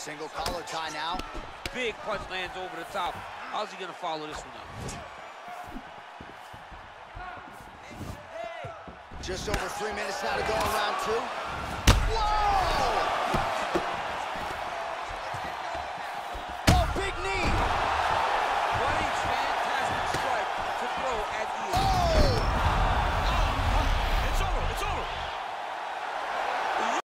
Single collar tie now. Big punch lands over the top. How's he gonna follow this one up? Just over 3 minutes now to go in round 2.